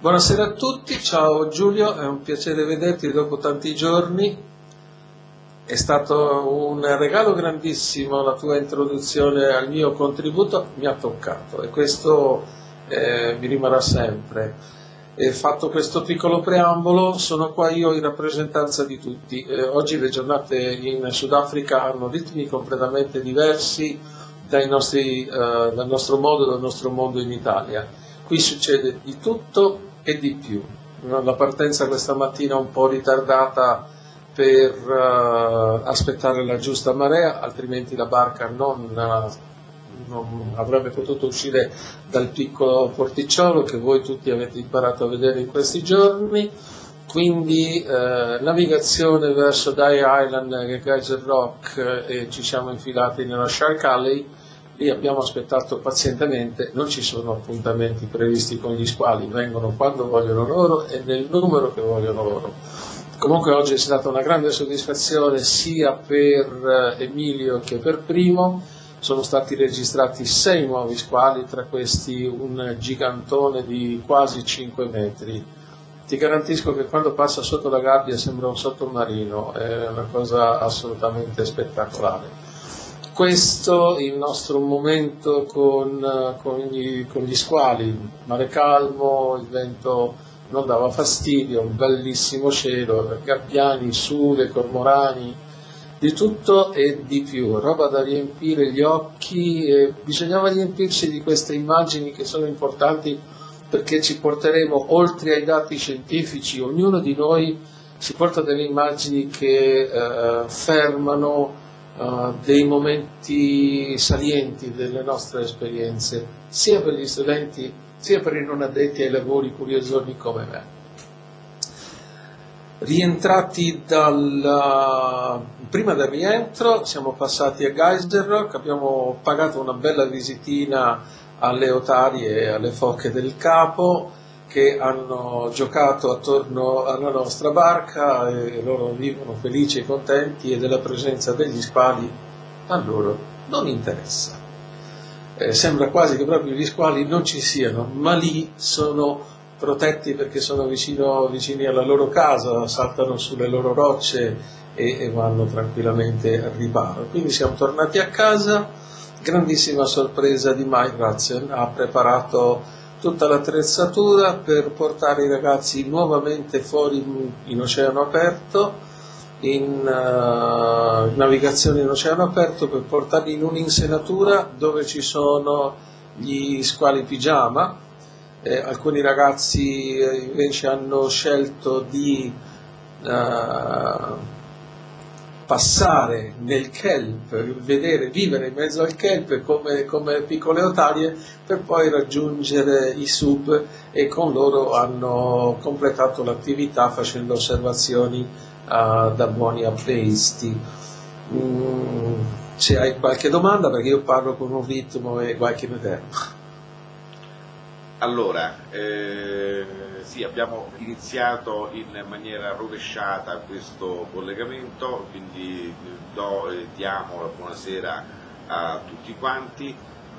Buonasera a tutti, ciao Giulio, è un piacere vederti dopo tanti giorni. È stato un regalo grandissimo la tua introduzione al mio contributo, mi ha toccato e questo mi rimarrà sempre. E fatto questo piccolo preambolo, sono qua io in rappresentanza di tutti. Oggi le giornate in Sudafrica hanno ritmi completamente diversi dal nostro mondo in Italia. Qui succede di tutto e di più. La partenza questa mattina un po' ritardata per aspettare la giusta marea, altrimenti la barca non avrebbe potuto uscire dal piccolo porticciolo che voi tutti avete imparato a vedere in questi giorni. Quindi navigazione verso Dye Island e Geyser Rock e ci siamo infilati nella Shark Alley. Lì abbiamo aspettato pazientemente, non ci sono appuntamenti previsti con gli squali, vengono quando vogliono loro e nel numero che vogliono loro. Comunque oggi è stata una grande soddisfazione sia per Emilio che per Primo, sono stati registrati 6 nuovi squali, tra questi un gigantone di quasi 5 metri. Ti garantisco che quando passa sotto la gabbia sembra un sottomarino, è una cosa assolutamente spettacolare. Questo il nostro momento con gli squali, mare calmo, il vento non dava fastidio, un bellissimo cielo, gabbiani, sule, cormorani, di tutto e di più, roba da riempire gli occhi e bisognava riempirsi di queste immagini che sono importanti perché ci porteremo oltre ai dati scientifici, ognuno di noi si porta delle immagini che fermano dei momenti salienti delle nostre esperienze, sia per gli studenti sia per i non addetti ai lavori curiosoni come me. Rientrati prima del rientro siamo passati a Geyser Rock, abbiamo pagato una bella visitina alle otarie e alle foche del Capo che hanno giocato attorno alla nostra barca e loro vivono felici e contenti e della presenza degli squali a loro non interessa. Sembra quasi che proprio gli squali non ci siano, ma lì sono protetti perché sono vicini alla loro casa, saltano sulle loro rocce e vanno tranquillamente al riparo. Quindi siamo tornati a casa, grandissima sorpresa di Mike Ratzen, ha preparato tutta l'attrezzatura per portare i ragazzi nuovamente fuori in oceano aperto, in navigazione in oceano aperto, per portarli in un'insenatura dove ci sono gli squali pigiama. Alcuni ragazzi invece hanno scelto di passare nel kelp, vivere in mezzo al kelp come piccole otarie per poi raggiungere i sub e con loro hanno completato l'attività facendo osservazioni da buoni appeisti. Se hai qualche domanda, perché io parlo con un ritmo e qualche vederlo. Allora, sì, abbiamo iniziato in maniera rovesciata questo collegamento, quindi diamo la buonasera a tutti quanti.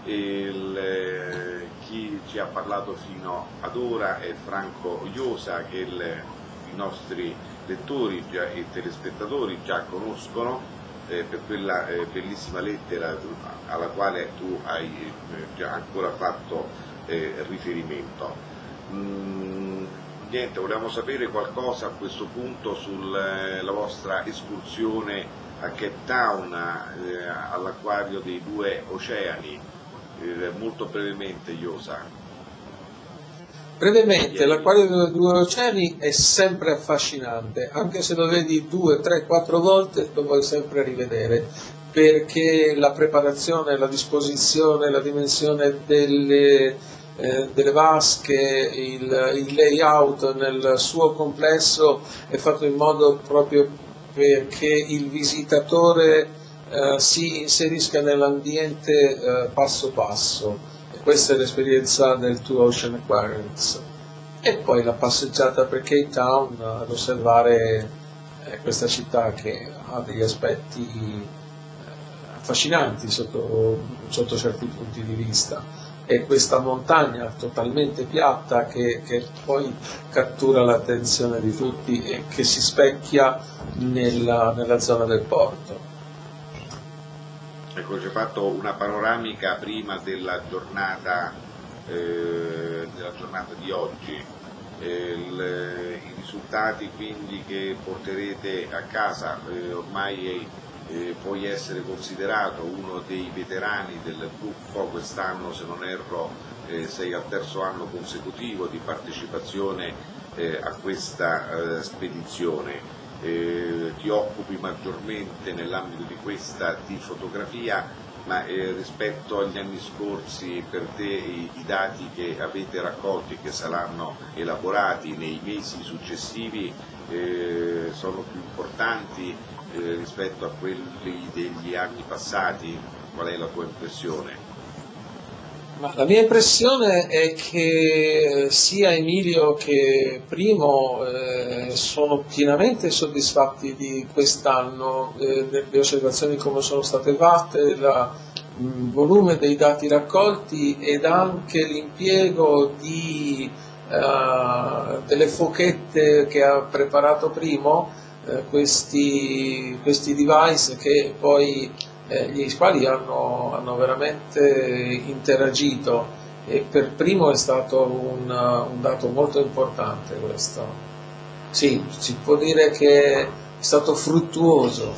Chi ci ha parlato fino ad ora è Franco Iosa, che i nostri lettori e telespettatori già conoscono per quella bellissima lettera alla quale tu hai già ancora fatto riferimento. Niente, volevamo sapere qualcosa a questo punto sulla vostra escursione a Cape Town, all'acquario dei 2 oceani, molto brevemente, Iosa. Brevemente, l'acquario dei 2 oceani è sempre affascinante, anche se lo vedi 2, 3, 4 volte lo vuoi sempre rivedere, perché la preparazione, la disposizione, la dimensione delle vasche, il layout nel suo complesso è fatto in modo proprio perché il visitatore si inserisca nell'ambiente passo passo. Questa è l'esperienza del Two Ocean Aquariums. E poi la passeggiata per Cape Town ad osservare questa città che ha degli aspetti affascinanti sotto certi punti di vista. è questa montagna totalmente piatta che poi cattura l'attenzione di tutti e che si specchia nella zona del porto. Ecco, ci ha fatto una panoramica prima della giornata di oggi, i risultati quindi che porterete a casa. Ormai puoi essere considerato uno dei veterani del gruppo, quest'anno se non erro sei al terzo anno consecutivo di partecipazione a questa spedizione. Ti occupi maggiormente nell'ambito di questa di fotografia, ma rispetto agli anni scorsi per te i dati che avete raccolti e che saranno elaborati nei mesi successivi sono più importanti rispetto a quelli degli anni passati? Qual è la tua impressione? Ma la mia impressione è che sia Emilio che Primo sono pienamente soddisfatti di quest'anno, delle osservazioni come sono state fatte, il volume dei dati raccolti ed anche l'impiego delle fochette che ha preparato Primo, questi device che poi gli quali hanno veramente interagito, e per Primo è stato un dato molto importante questo. Sì, si può dire che è stato fruttuoso.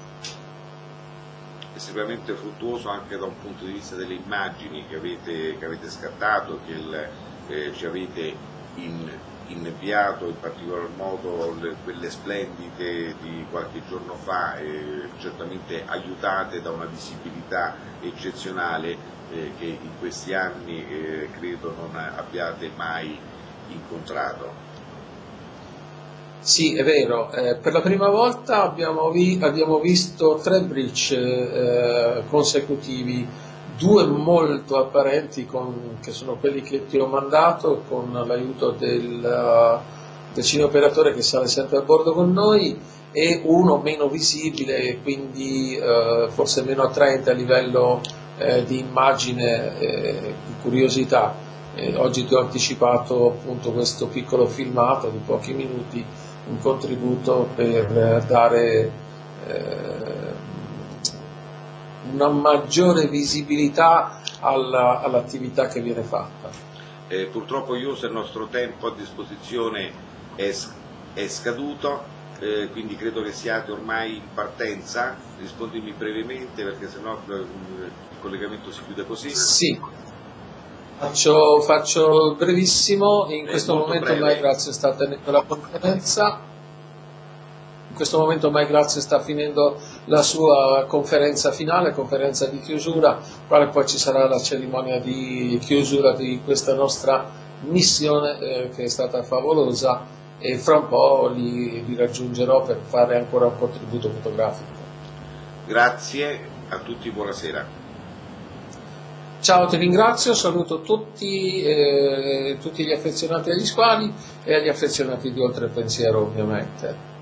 È sicuramente fruttuoso anche da un punto di vista delle immagini che avete scattato, che ci avete inviato, in particolar modo quelle splendide di qualche giorno fa, certamente aiutate da una visibilità eccezionale che in questi anni credo non abbiate mai incontrato. Sì, è vero, per la prima volta abbiamo visto 3 breach consecutivi, 2 molto apparenti che sono quelli che ti ho mandato con l'aiuto del cineoperatore che sale sempre a bordo con noi, e uno meno visibile e quindi forse meno attraente a livello di immagine di curiosità. Oggi ti ho anticipato appunto questo piccolo filmato di pochi minuti, un contributo per dare una maggiore visibilità all'attività che viene fatta. Purtroppo il nostro tempo a disposizione è scaduto, quindi credo che siate ormai in partenza. Rispondimi brevemente perché sennò il collegamento si chiude così. Sì, faccio brevissimo. In questo momento Maigrazio sta tenendo la conferenza. In questo momento Maigrazio sta finendo la sua conferenza finale, conferenza di chiusura, quale poi ci sarà la cerimonia di chiusura di questa nostra missione che è stata favolosa, e fra un po' li raggiungerò per fare ancora un contributo fotografico. Grazie a tutti, buonasera. Ciao, ti ringrazio, saluto tutti gli affezionati agli squali e agli affezionati di Oltre il Pensiero ovviamente.